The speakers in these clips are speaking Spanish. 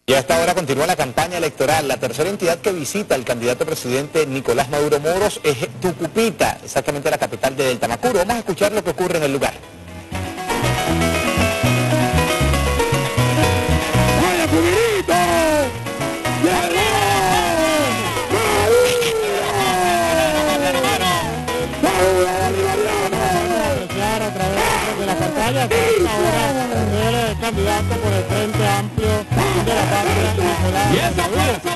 Y a esta hora continúa la campaña electoral. La tercera entidad que visita el candidato presidente Nicolás Maduro Moros es Tucupita, exactamente la capital de Tamacuro. Vamos a escuchar lo que ocurre en el lugar. ¡Vaya Cubirito! Apreciar a través de la pantalla que ahora el candidato por el Frente Amplio de la Patria, Nicolás Maduro,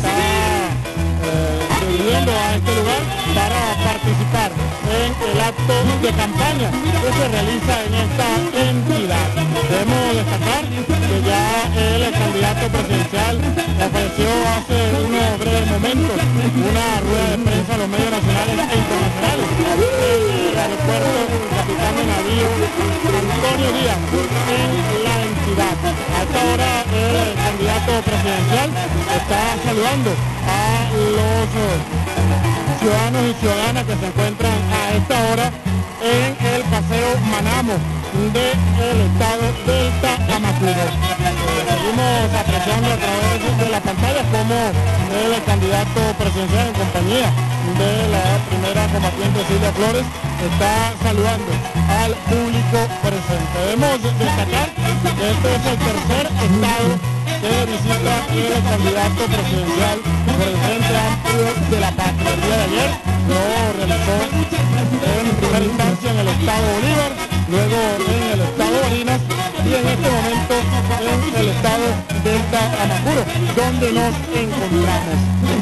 está dirigiendo a este lugar para participar en el acto de campaña que se realiza en esta entidad. Debemos destacar que ya el candidato presidencial ofreció hace unos breves momentos una rueda de prensa a los medios nacionales e internacionales en el aeropuerto Capitán de Navío Antonio Díaz en la entidad. A esta hora el candidato presidencial está saludando a los ciudadanos y ciudadanas que se encuentran a esta hora en el paseo Manamo del estado del Tamacuro. Seguimos apreciando a través de la pantalla cómo el candidato presidencial en compañía de la primera combatiente Silvia Flores está saludando al público presente. Debemos destacar que este es el tercer estado que visita el candidato presidencial por el Frente Amplio de la Patria. El día de ayer lo realizó en primera instancia en el estado Bolívar, luego en el estado Barinas y en este momento en el estado del Tamacuro, donde nos encontramos.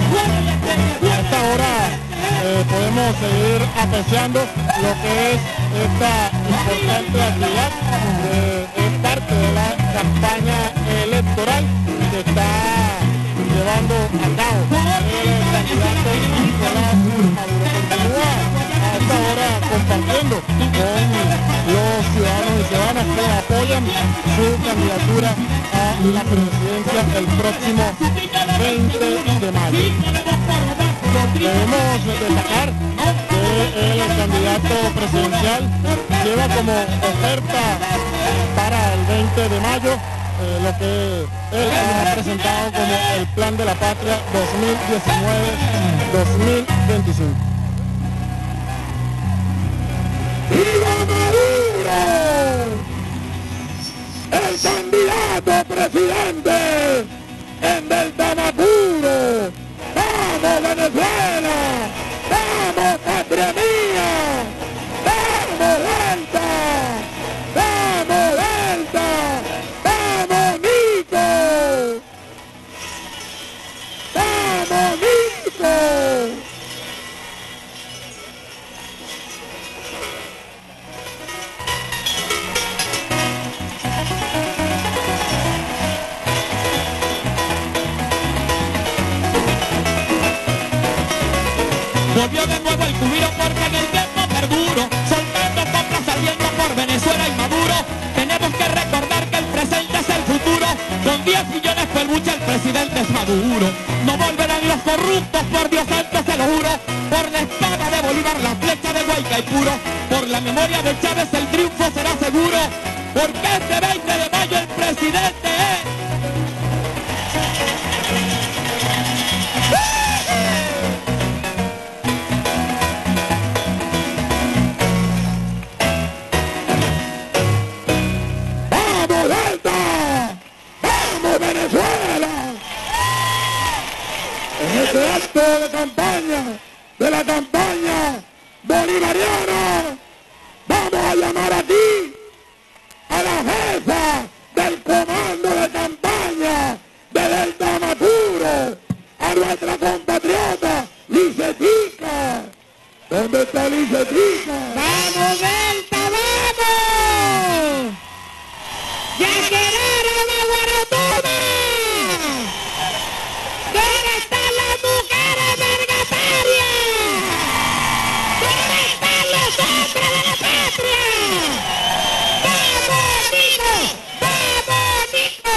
A esta hora podemos seguir apreciando lo que es esta importante actividad, es parte de la campaña electoral que está llevando a cabo el candidato Nicolás Maduro. Continúa a esta hora compartiendo con los ciudadanos y ciudadanas que apoyan su candidatura a la presidencia el próximo 20 de mayo. Debemos destacar que el candidato presidencial lleva como oferta para el 20 de mayo lo que él ha presentado como el Plan de la Patria 2019-2025. ¡Viva Maduro! El candidato presidente en el Tamacuro. ¡Vamos Venezuela! ¡Vamos patria mía! ¡Vamos Delta! ¡Vamos Delta! ¡Vamos Nico! ¡Vamos Nico! Volvió de nuevo el Cubiro porque en el tiempo perduro, soltando compras saliendo por Venezuela y Maduro. Tenemos que recordar que el presente es el futuro. Con 10 millones fue el buche, el presidente es Maduro. No volverán los corruptos, por Dios santo se lo juro. Por la espada de Bolívar, la flecha de Guaycaipuro. Por la memoria de Chávez el triunfo será seguro. Porque este 20 de mayo el presidente es... Este acto de campaña, de la campaña bolivariana, vamos a llamar aquí a la jefa del comando de campaña del Tamacuro, a nuestra compatriota Licetica. ¿Dónde está Licetica? ¡Vamos, Delta, vamos! ¡Ya quedaron a Guaratoma! ¿Dónde están las mujeres vergatarias? ¿Dónde están los hombres de la patria? ¡Vamos, Nico! ¡Vamos, Nico!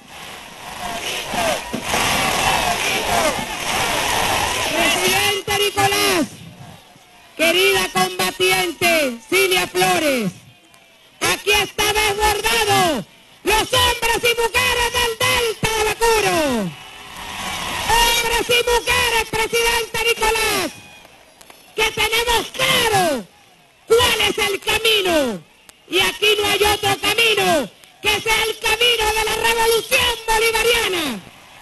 Presidente Nicolás, querida combatiente Silvia Flores, aquí está desbordado los hombres y mujeres del Delta de la Cura. hombres y mujeres, presidente Nicolás, que tenemos claro cuál es el camino. Y aquí no hay otro camino que sea el camino de la revolución bolivariana.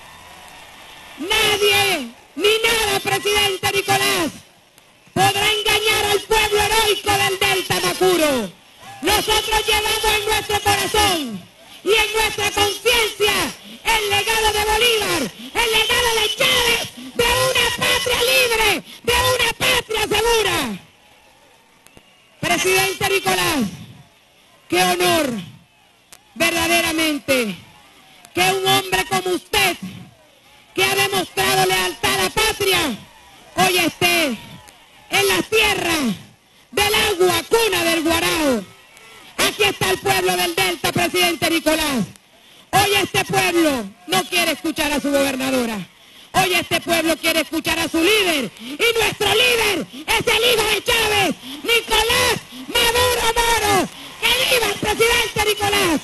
Nadie ni nada, presidente Nicolás, podrá engañar al pueblo heroico del Delta Macuro. Nosotros llevamos en nuestro corazón y en nuestra conciencia el legado de Bolívar, el legado de Chávez, de una patria libre, de una patria segura. Presidente Nicolás, qué honor, verdaderamente, que un hombre como usted, que ha demostrado lealtad a la patria, hoy esté en la tierra del agua, cuna del Guarao. Aquí está el pueblo del Delta, presidente Nicolás. Hoy este pueblo no quiere escuchar a su gobernadora. Hoy este pueblo quiere escuchar a su líder. Y nuestro líder es el hijo de Chávez, Nicolás Maduro Moro. ¡Que viva el presidente Nicolás!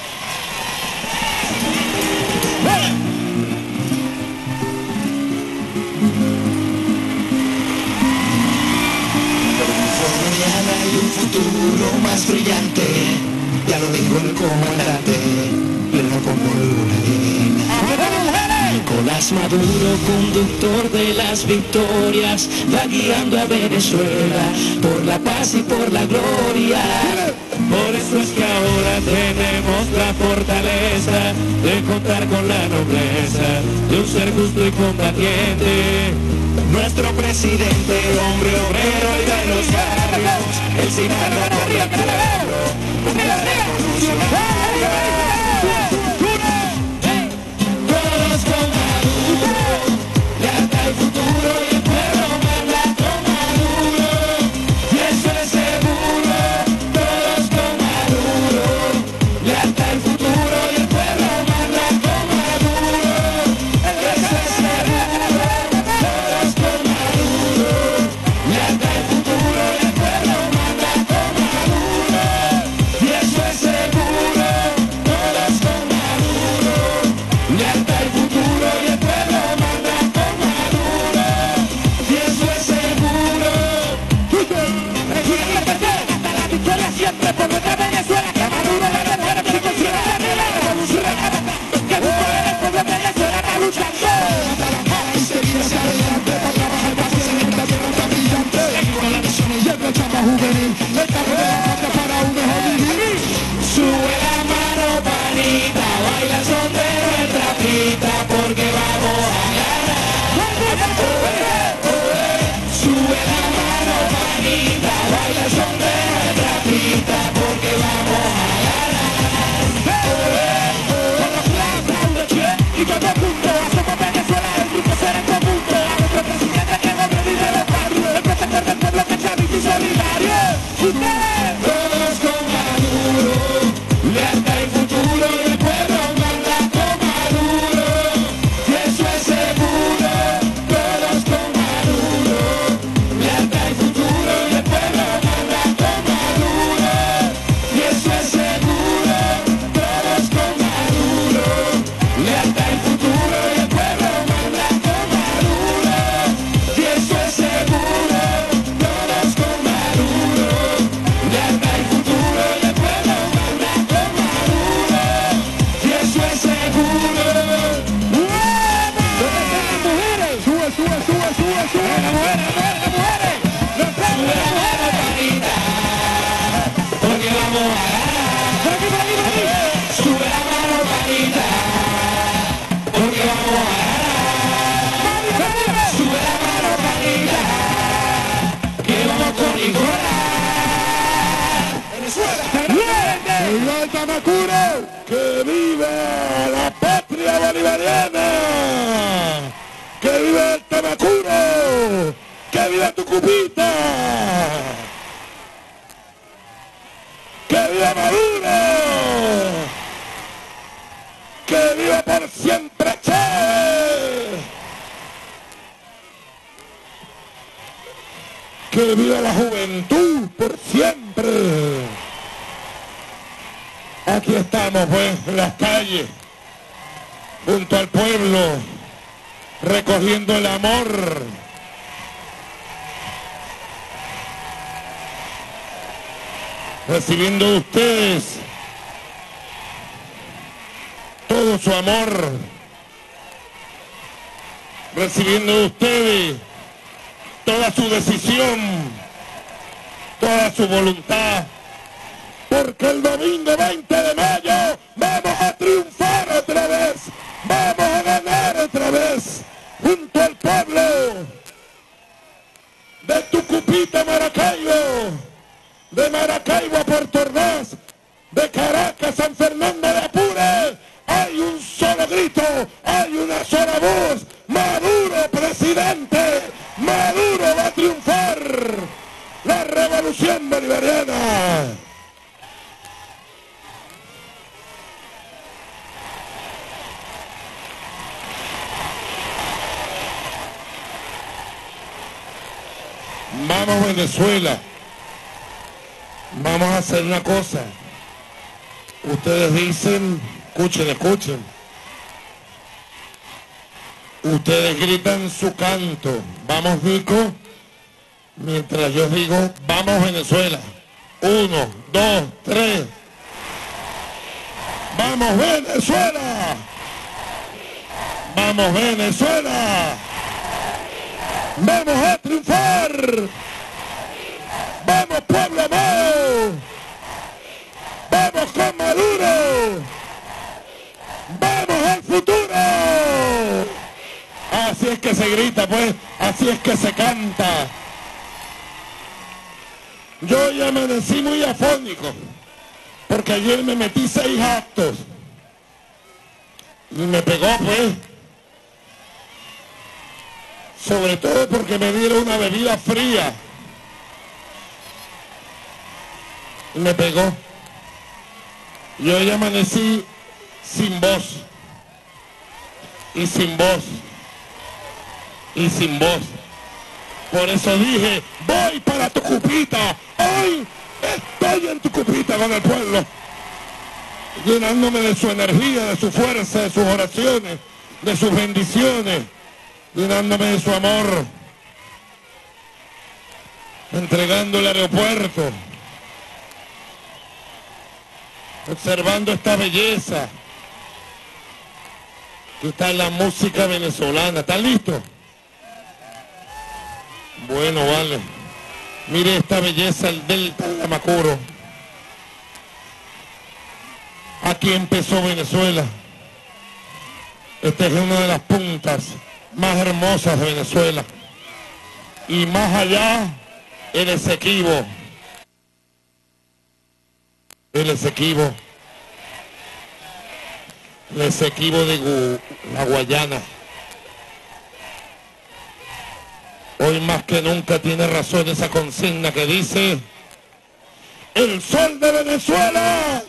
Mañana hay un futuro más brillante, ya lo dijo el comandante, pleno como luna llena. Nicolás Maduro, conductor de las victorias, va guiando a Venezuela por la paz y por la gloria. Por eso es que ahora tenemos la fortaleza de contar con la nobleza de un ser justo y combatiente. Nuestro presidente, hombre obrero y de los barrios, el cimarrón del pueblo, un revolucionario. Todos con Maduro, lealtad al futuro y el pueblo manda con Maduro. Y eso es seguro, todos con Maduro, lealtad al futuro y el pueblo manda con Maduro. Eso es seguro. Por nuestra Venezuela, que Maduro le recuerda que consigue la revolución, que busca el pueblo de Venezuela está luchando. Y seguir hacia adelante para trabajar para hacer esta tierra tan brillante. Con la nación y el chama juvenil, el carro de la patria para un mejor vivir. Sube la mano, panita, baila el sombrero, el trapita, porque vamos a ganar. Sube la mano, panita, baila el sombrero, el trapita, porque vamos a ganar. Con los planes, y con los puntos, hacemos Venezuela, el grupo será en conjunto. A nuestro presidente que no revive los barrios, el protector del pueblo que es chavista y solidario. Ustedes, todos con Maduro, lealtad y futuro, y el pueblo manda con Maduro. Y eso es seguro, todos con Maduro, lealtad y futuro, y el pueblo manda con Maduro. Y eso es seguro, todos con Maduro, lealtad y futuro, y el pueblo manda con Maduro. Y eso es seguro, todos con Maduro, lealtad y futuro, y el pueblo manda con Maduro. Y eso es seguro. ¿Dónde están las mujeres? Sube, sube, sube, sube, sube. Las mujeres, las mujeres. Sube la mano, panita, porque vamos a ganar. Por aquí, por aquí, por aquí. Sube la mano, panita, porque vamos a ganar. Sube la mano, panita, que vamos con Nicolás. Venezuela. ¡Viva el Tamacuro! ¡Que viva la patria bolivariana! ¡Que viva el Tamacuro! ¡Que viva Tucupita! ¡Que viva Maduro! ¡Que viva por siempre Chávez! ¡Que viva la juventud por siempre! Aquí estamos pues en las calles, junto al pueblo, recogiendo el amor. Recibiendo de ustedes todo su amor, recibiendo de ustedes toda su decisión, toda su voluntad, porque el domingo 20 de mayo vamos a triunfar otra vez, vamos a ganar otra vez, junto al pueblo de Tucupita a Maracaibo, de Maracaibo a Puerto Ordaz, de Caracas a San Fernando de Apure, hay un solo grito, hay una sola voz: Maduro presidente, Maduro va a triunfar, la revolución bolivariana. Vamos Venezuela. Vamos a hacer una cosa. Ustedes dicen, escuchen. Ustedes gritan su canto. Vamos Nico. Mientras yo digo, vamos Venezuela. 1, 2, 3. ¡Vamos Venezuela! ¡Vamos Venezuela! ¡Vamos a triunfar! ¡Vamos pueblo amado! ¡Vamos con Maduro! ¡Vamos al futuro! Así es que se grita, pues, así es que se canta. Yo ya amanecí muy afónico, porque ayer me metí 6 actos. Y me pegó, pues. Sobre todo porque me dieron una bebida fría. Y me pegó. Yo ya amanecí sin voz. Y sin voz. Y sin voz. Por eso dije, voy para Tucupita. Hoy estoy en Tucupita con el pueblo. Llenándome de su energía, de su fuerza, de sus oraciones, de sus bendiciones. Llenándome de su amor. Entregando el aeropuerto. Observando esta belleza que está en la música venezolana. ¿Están listos? Bueno, vale. Mire esta belleza, el delta del Tamacuro. Aquí empezó Venezuela. Esta es una de las puntas más hermosas de Venezuela. Y más allá, el Esequibo. El Esequibo. El Esequibo de la Guayana. Hoy más que nunca tiene razón esa consigna que dice: el sol de Venezuela.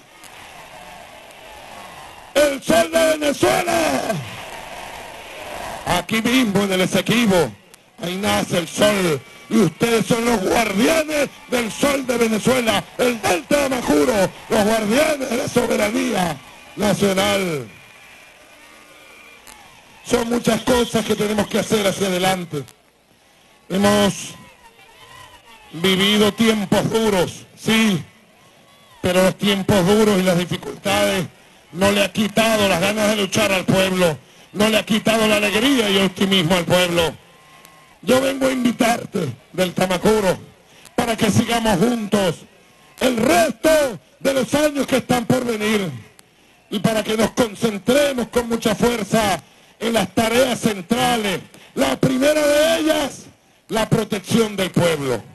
El sol de Venezuela. Aquí mismo en el Esequibo, ahí nace el sol. Y ustedes son los guardianes del sol de Venezuela, el delta de Tamacuro, los guardianes de la soberanía nacional. Son muchas cosas que tenemos que hacer hacia adelante. Hemos vivido tiempos duros, sí, pero los tiempos duros y las dificultades no le ha quitado las ganas de luchar al pueblo, no le ha quitado la alegría y el optimismo al pueblo. Yo vengo a invitarte del Tamacuro para que sigamos juntos el resto de los años que están por venir y para que nos concentremos con mucha fuerza en las tareas centrales. La primera de ellas, la protección del pueblo.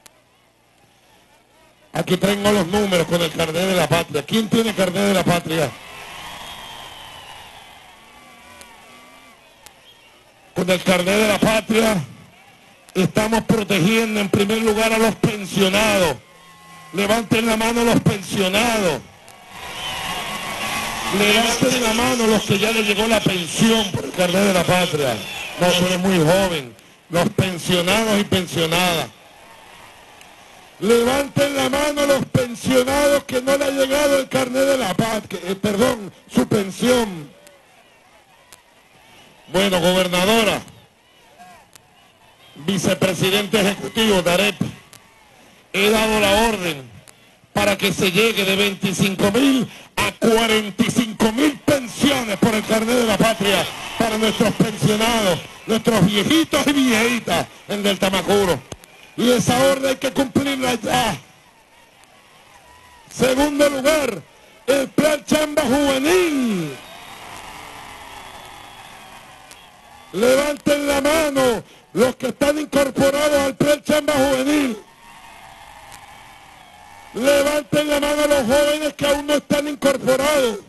Aquí tengo los números con el carnet de la patria. ¿Quién tiene carnet de la patria? Con el carnet de la patria estamos protegiendo en primer lugar a los pensionados. Levanten la mano los pensionados. Levanten la mano los que ya les llegó la pensión por el carnet de la patria. No, tú eres muy joven. Los pensionados y pensionadas. Levanten la mano los pensionados que no le ha llegado el carnet de la patria, perdón, su pensión. Bueno, gobernadora, vicepresidente ejecutivo de AREP, he dado la orden para que se llegue de 25.000 a 45.000 pensiones por el carnet de la patria para nuestros pensionados, nuestros viejitos y viejitas en del Tamacuro. Y esa orden hay que cumplirla ya. Segundo lugar, el plan Chamba Juvenil. Levanten la mano los que están incorporados al plan Chamba Juvenil. Levanten la mano los jóvenes que aún no están incorporados.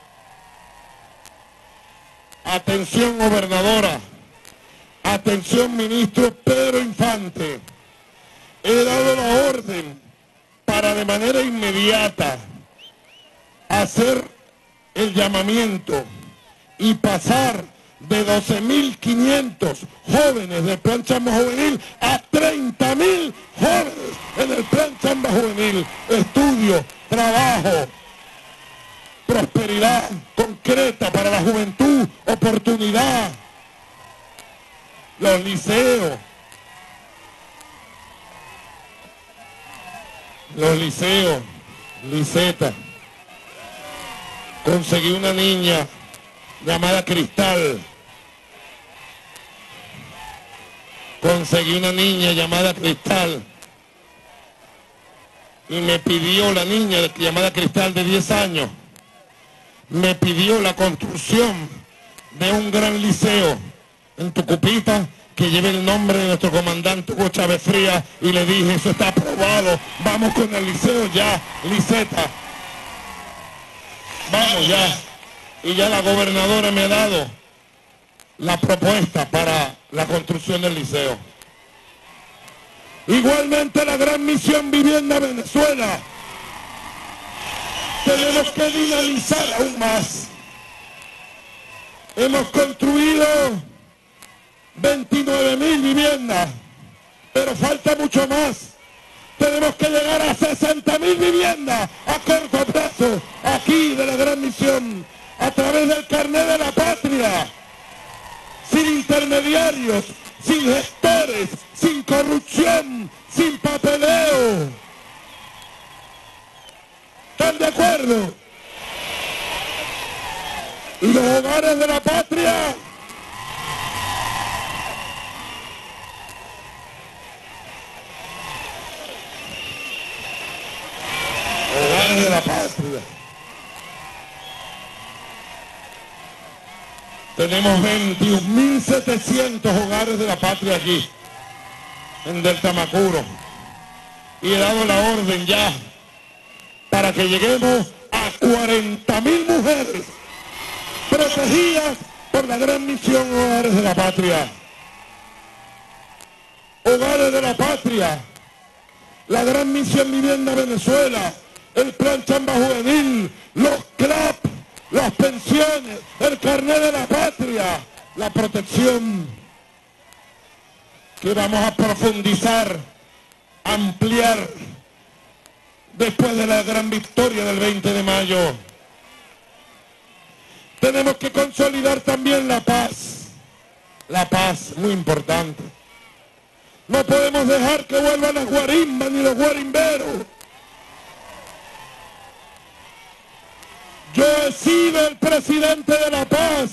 Atención, gobernadora. Atención, ministro Pedro Infante. He dado la orden para de manera inmediata hacer el llamamiento y pasar de 12.500 jóvenes del plan Chamba Juvenil a 30.000 jóvenes en el plan Chamba Juvenil. Estudio, trabajo, prosperidad concreta para la juventud, oportunidad, los liceos, Liseta. Conseguí una niña llamada Cristal. Y me pidió la niña llamada Cristal de 10 años, me pidió la construcción de un gran liceo en Tucupita que lleve el nombre de nuestro comandante Hugo Chávez Frías, y le dije, eso está aprobado, vamos con el liceo ya, Liseta. Vamos ya. Y ya la gobernadora me ha dado la propuesta para la construcción del liceo. Igualmente la Gran Misión Vivienda Venezuela. Tenemos que dinamizar aún más. Hemos construido 29.000 viviendas, pero falta mucho más. Tenemos que llegar a 60.000 viviendas a corto plazo, aquí de la Gran Misión, a través del carnet de la patria, sin intermediarios, sin gestores, sin corrupción, sin papeleo. ¿Están de acuerdo? Y los hogares de la patria tenemos 21.700 hogares de la patria aquí en del Tamacuro, y he dado la orden ya para que lleguemos a 40.000 mujeres protegidas por la Gran Misión Hogares de la Patria. Hogares de la Patria, la Gran Misión Vivienda Venezuela, el plan Chamba Juvenil, los CLAP, las pensiones, el carnet de la patria, la protección, que vamos a profundizar, ampliar después de la gran victoria del 20 de mayo. Tenemos que consolidar también la paz, muy importante. No podemos dejar que vuelvan las guarimbas ni los guarimberos. Yo he sido el presidente de la paz.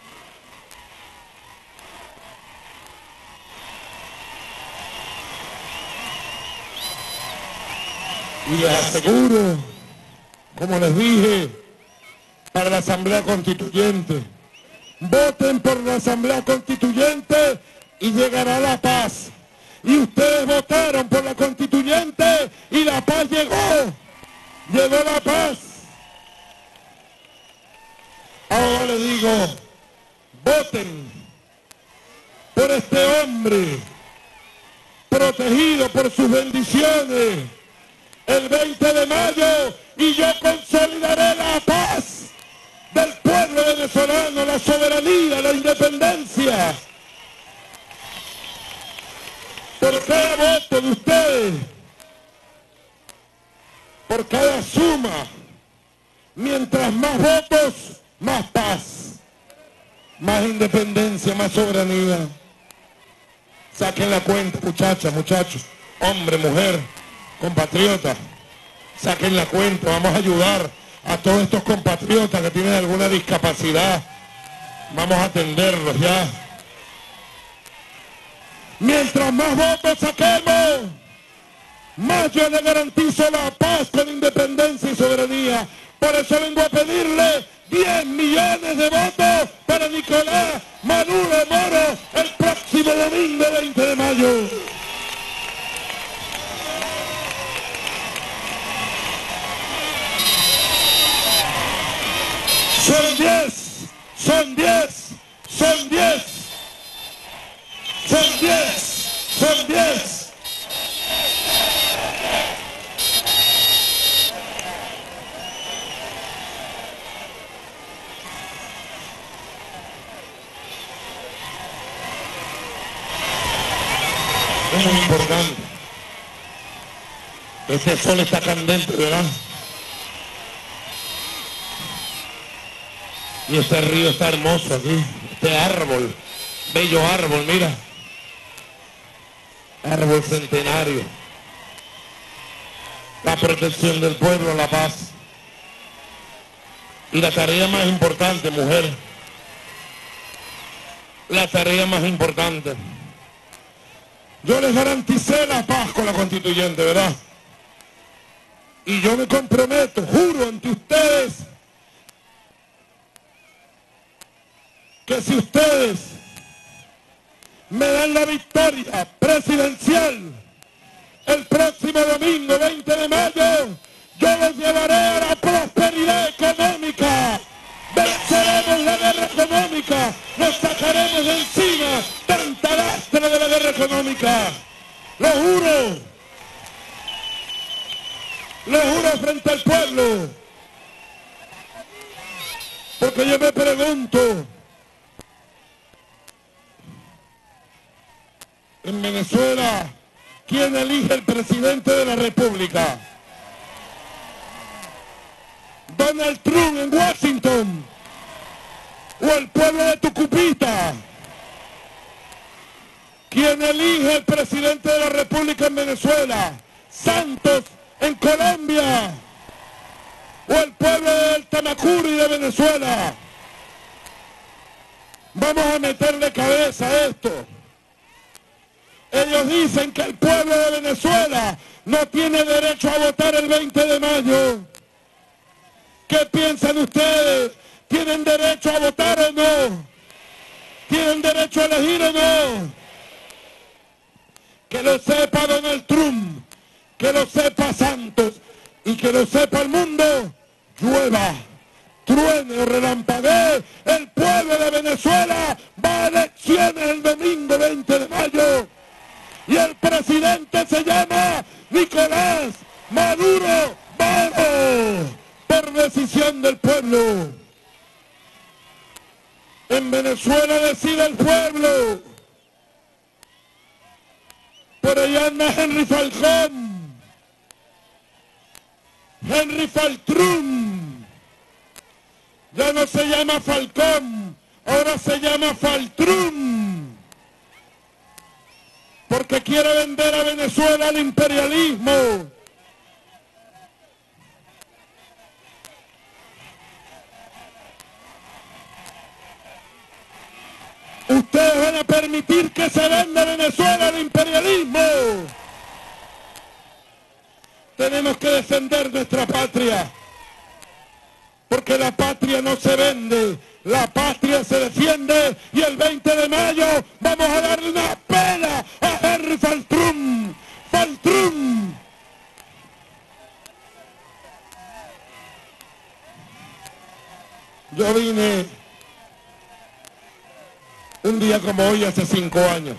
Y les aseguro, como les dije, para la Asamblea Constituyente, voten por la Asamblea Constituyente y llegará la paz. Y ustedes votaron por la Constituyente y la paz llegó. Llegó la paz. Ahora les digo, voten por este hombre protegido por sus bendiciones el 20 de mayo, y yo consolidaré la paz del pueblo venezolano, la soberanía, la independencia. Por cada voto de ustedes, por cada suma, mientras más votos, más paz. más independencia, más soberanía. Saquen la cuenta, muchachas, muchachos, hombre, mujer, compatriotas. Saquen la cuenta, vamos a ayudar a todos estos compatriotas que tienen alguna discapacidad. Vamos a atenderlos ya. Mientras más votos saquemos, más yo le garantizo la paz con independencia y soberanía. Por eso vengo a pedirle 10 millones de votos para Nicolás Maduro Moros el próximo domingo 20 de mayo. Son 10, son 10, son 10, son 10, son 10. Es muy importante. Este sol está candente, ¿verdad? Y este río está hermoso aquí. Este árbol, bello árbol, mira. Árbol centenario. La protección del pueblo, la paz. Y la tarea más importante, mujer. La tarea más importante. Yo les garanticé la paz con la constituyente, ¿verdad? Y yo me comprometo, juro ante ustedes, que si ustedes me dan la victoria presidencial el próximo domingo 20 de mayo, yo los llevaré a la prosperidad económica. Venceremos la guerra económica, nos sacaremos de encima tanta lastra de la guerra económica. Lo juro frente al pueblo, porque yo me pregunto, en Venezuela, ¿quién elige el presidente de la República? Donald Trump en Washington o el pueblo de Tucupita. ¿Quién elige el presidente de la República en Venezuela? Santos en Colombia o el pueblo del Tamacuri de Venezuela. Vamos a meterle cabeza a esto. Ellos dicen que el pueblo de Venezuela no tiene derecho a votar el 20 de mayo. ¿Qué piensan ustedes? ¿Tienen derecho a votar o no? ¿Tienen derecho a elegir o no? Que lo sepa Donald Trump, que lo sepa Santos y que lo sepa el mundo. Llueva, truene o relampaguee, el pueblo de Venezuela va a elecciones el domingo 20 de mayo. Y el presidente se llama Nicolás Maduro Moros, por decisión del pueblo. En Venezuela decide el pueblo. Por allá anda Henry Falcón, Henry Faltrún. Ya no se llama Falcón, ahora se llama Faltrún. Porque quiere vender a Venezuela al imperialismo. Ustedes van a permitir que se venda Venezuela al imperialismo. Tenemos que defender nuestra patria. Porque la patria no se vende, la patria se defiende. Y el 20 de mayo vamos a darle una pela a Henry Faltrún. Faltrún. Yo vine un día como hoy hace 5 años.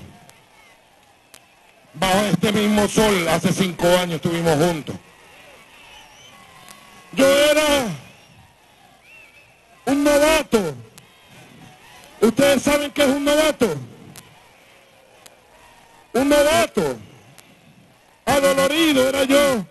Bajo este mismo sol, hace 5 años estuvimos juntos. Yo era un novato. ¿Ustedes saben qué es un novato? Un novato. Adolorido era yo.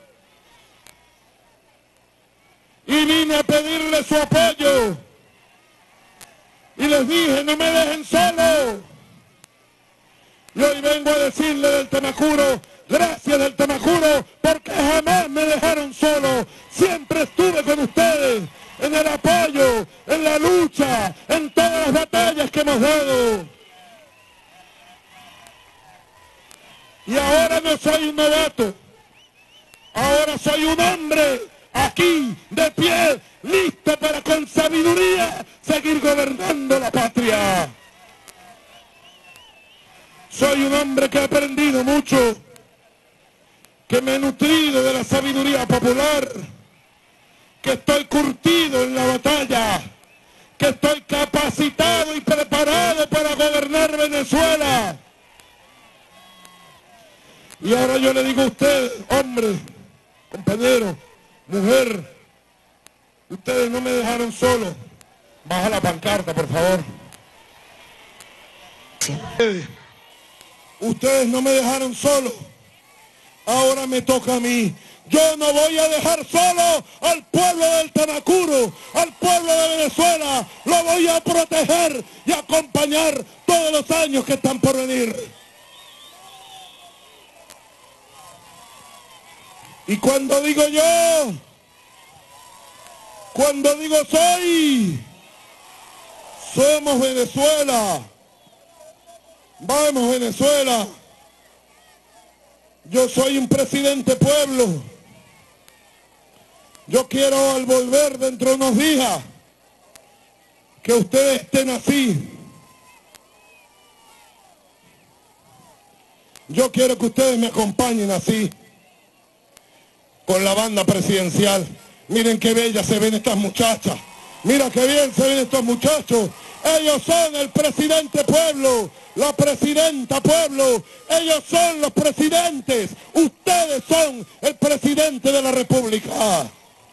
Y vine a pedirle su apoyo. y les dije, no me dejen solo. Y hoy vengo a decirle del Temacuro, gracias del Temacuro, porque jamás me dejaron solo. Siempre estuve con ustedes, en el apoyo, en la lucha, en todas las batallas que hemos dado. Y ahora no soy un novato, ahora soy un hombre aquí, de pie, listo para con sabiduría seguir gobernando la patria. Soy un hombre que ha aprendido mucho, que me he nutrido de la sabiduría popular, que estoy curtido en la batalla, que estoy capacitado y preparado para gobernar Venezuela. Y ahora yo le digo a usted, hombre, compañero, mujer, ustedes no me dejaron solo. Baja la pancarta, por favor. Sí. Ustedes no me dejaron solo. Ahora me toca a mí. Yo no voy a dejar solo al pueblo del Temacuro, al pueblo de Venezuela. Lo voy a proteger y acompañar todos los años que están por venir. Y cuando digo yo, cuando digo somos Venezuela. Vamos Venezuela. Yo soy un presidente pueblo. Yo quiero al volver dentro de unos días que ustedes estén así. Yo quiero que ustedes me acompañen así, con la banda presidencial. Miren qué bellas se ven estas muchachas. Mira qué bien se ven estos muchachos. Ellos son el presidente pueblo, la presidenta pueblo. Ellos son los presidentes. Ustedes son el presidente de la República.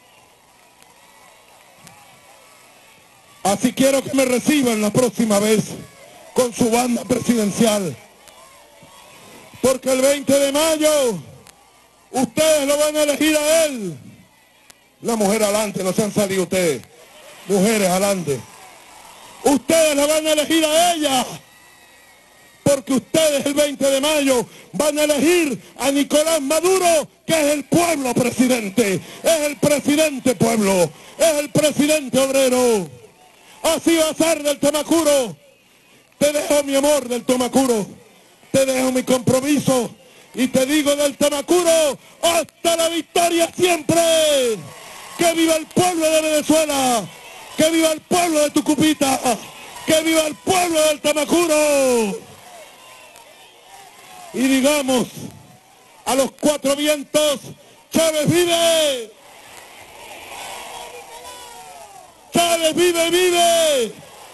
Así quiero que me reciban la próxima vez con su banda presidencial. Porque el 20 de mayo ustedes lo van a elegir a él. La mujer adelante, no se han salido ustedes. Mujeres adelante. Ustedes la van a elegir a ella. Porque ustedes el 20 de mayo van a elegir a Nicolás Maduro, que es el pueblo presidente. Es el presidente pueblo. Es el presidente obrero. Así va a ser del Temacuro. Te dejo mi amor del Temacuro. Te dejo mi compromiso. Y te digo del Temacuro, hasta la victoria siempre. ¡Que viva el pueblo de Venezuela! ¡Que viva el pueblo de Tucupita! ¡Que viva el pueblo del Temacuro! Y digamos a los cuatro vientos, ¡Chávez vive! ¡Chávez vive, vive!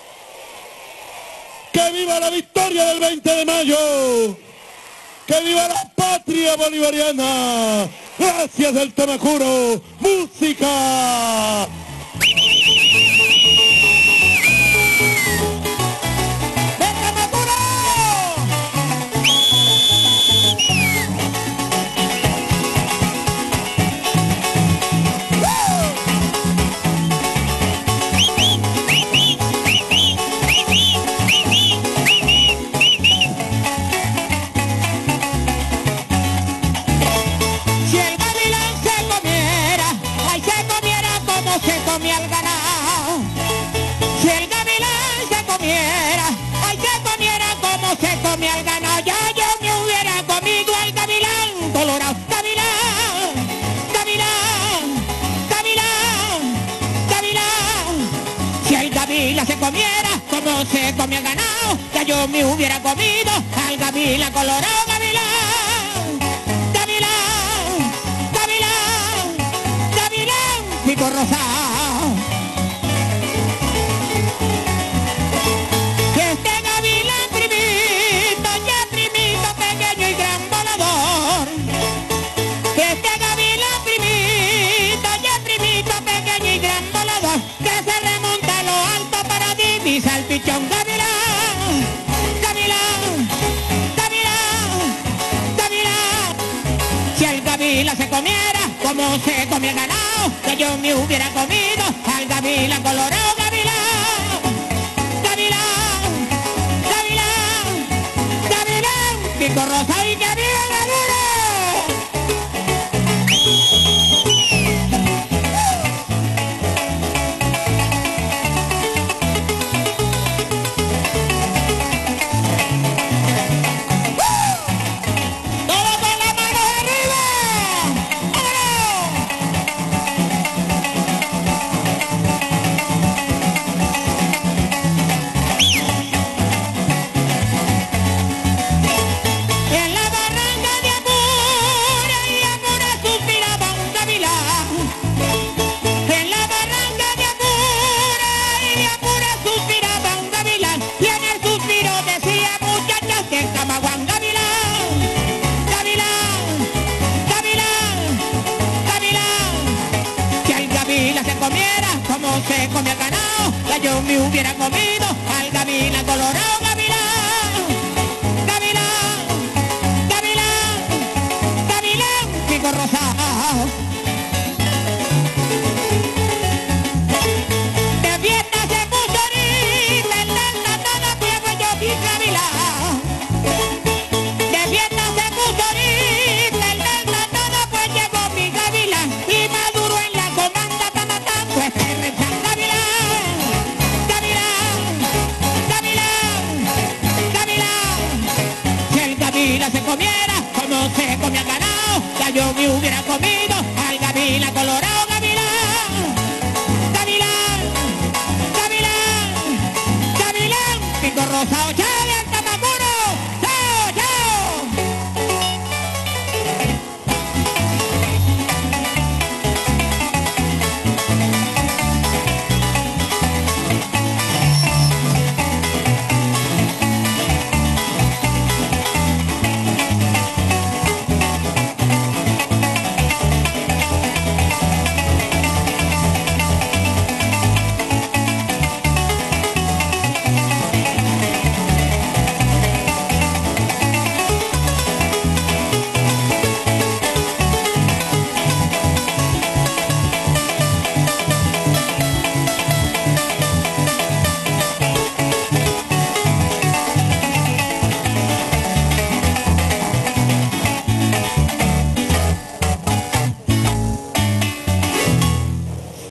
¡Que viva la victoria del 20 de mayo! ¡Que viva la patria bolivariana! ¡Gracias del Temacuro! ¡Música! Se comiera como se comía el ganado, ya yo me hubiera comido al gavilán colorado. Gavilán, gavilán, gavilán, gavilán, pico rosado. Este gavilán primito, ya primito, pequeño y gran volador. Este gavilán primito, ya primito, pequeño y gran volador, que se remonta a lo alto y salpichón. Gavilán, gavilán, gavilán, gavilán. Si el gavilán se comiera como se comía el ganado, que yo me hubiera comido al gavilán colorado. Gavilán, gavilán. se come el ganado, que yo me hubiera comido al gavilán colorado, gavilán, gavilán, gavilán, gavilán, pico rosado. De fiesta se puso ahorita, en la nada pues yo vi gavilán. De fiesta se puso ahorita, en la nada pues llegó mi gavilán. Y Maduro en la comanda, pues se rechan gavilán, gavilán, gavilán, gavilán. Si el gavilán se comiera como se come el ganado, ya yo me hubiera comido al gavilán colorado, gavilán, gavilán, gavilán, gavilán, pico rosado, chale.